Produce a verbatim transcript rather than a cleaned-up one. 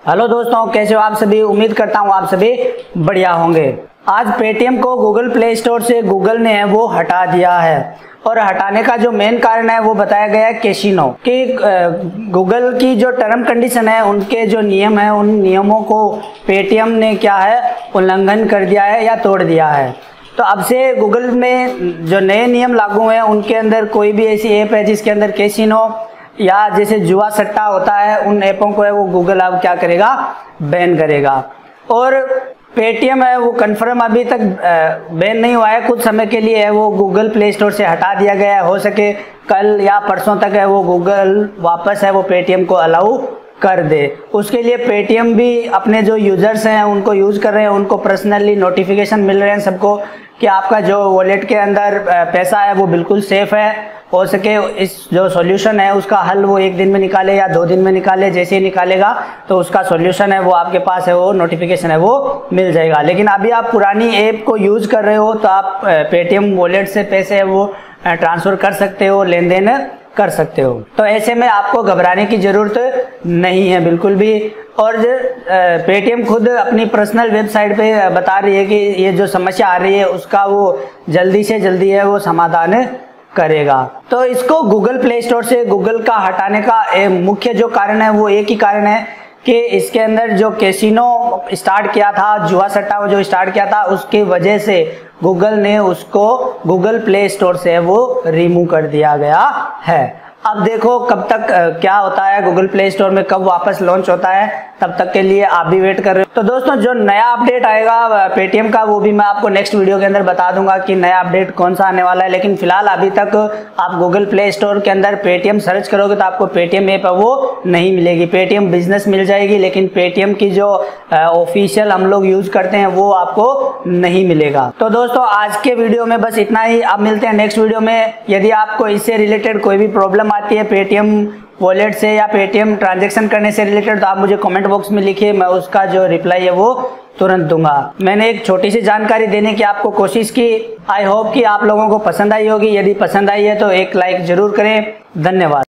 Hello दोस्तों, कैसे हो आप सभी। उम्मीद करता हूँ आप सभी बढ़िया होंगे। आज पेटीएम को गूगल प्ले स्टोर से गूगल ने है वो हटा दिया है और हटाने का जो मेन कारण है वो बताया गया है कैसीनो कि गूगल की जो टर्म कंडीशन है, उनके जो नियम है, उन नियमों को पेटीएम ने क्या है उल्लंघन कर दिया है या तोड़ दिया है। तो अब से गूगल में जो नए नियम लागू हैं उनके अंदर कोई भी ऐसी ऐप है जिसके अंदर कैसीनो या जैसे जुआ सट्टा होता है, उन ऐपों को है वो गूगल अब क्या करेगा, बैन करेगा। और पेटीएम है वो कंफर्म अभी तक बैन नहीं हुआ है, कुछ समय के लिए है वो गूगल प्ले स्टोर से हटा दिया गया है। हो सके कल या परसों तक है वो गूगल वापस है वो पेटीएम को अलाउ कर दे। उसके लिए पेटीएम भी अपने जो यूजर्स हैं उनको यूज कर रहे हैं, उनको पर्सनली नोटिफिकेशन मिल रहे हैं सबको कि आपका जो वॉलेट के अंदर पैसा है वो बिल्कुल सेफ है। हो सके इस जो सॉल्यूशन है उसका हल वो एक दिन में निकाले या दो दिन में निकाले, जैसे ही निकालेगा तो उसका सॉल्यूशन है वो आपके पास है वो नोटिफिकेशन है वो मिल जाएगा। लेकिन अभी आप पुरानी ऐप को यूज कर रहे हो तो आप पेटीएम वॉलेट से पैसे है वो ट्रांसफर कर सकते हो, लेन देन कर सकते हो। तो ऐसे में आपको घबराने की जरूरत नहीं है बिल्कुल भी। और पेटीएम खुद अपनी पर्सनल वेबसाइट पे बता रही है कि ये जो समस्या आ रही है उसका वो जल्दी से जल्दी है वो समाधान करेगा। तो इसको गूगल प्ले स्टोर से गूगल का हटाने का मुख्य जो कारण है वो एक ही कारण है कि इसके अंदर जो कैसीनो स्टार्ट किया था, जुआ सट्टा जो स्टार्ट किया था, उसकी वजह से गूगल ने उसको गूगल प्ले स्टोर से वो रिमूव कर दिया गया है। अब देखो कब तक क्या होता है, गूगल प्ले स्टोर में कब वापस लॉन्च होता है, तब तक के लिए आप भी वेट कर रहे हो। तो दोस्तों जो नया अपडेट आएगा पेटीएम का वो भी मैं आपको नेक्स्ट वीडियो के अंदर बता दूंगा कि नया अपडेट कौन सा आने वाला है। लेकिन फिलहाल अभी तक आप गूगल प्ले स्टोर के अंदर पेटीएम सर्च करोगे तो आपको पेटीएम ऐप है वो नहीं मिलेगी। पेटीएम बिजनेस मिल जाएगी लेकिन पेटीएम की जो ऑफिशियल हम लोग यूज करते हैं वो आपको नहीं मिलेगा। तो दोस्तों आज के वीडियो में बस इतना ही। आप मिलते हैं नेक्स्ट वीडियो में। यदि आपको इससे रिलेटेड कोई भी प्रॉब्लम आती है पेटीएम वॉलेट से या पेटीएम ट्रांजैक्शन करने से रिलेटेड, तो आप मुझे कमेंट बॉक्स में लिखिए, मैं उसका जो रिप्लाई है वो तुरंत दूंगा। मैंने एक छोटी सी जानकारी देने की आपको कोशिश की। आई होप कि आप लोगों को पसंद आई होगी। यदि पसंद आई है तो एक लाइक जरूर करें। धन्यवाद।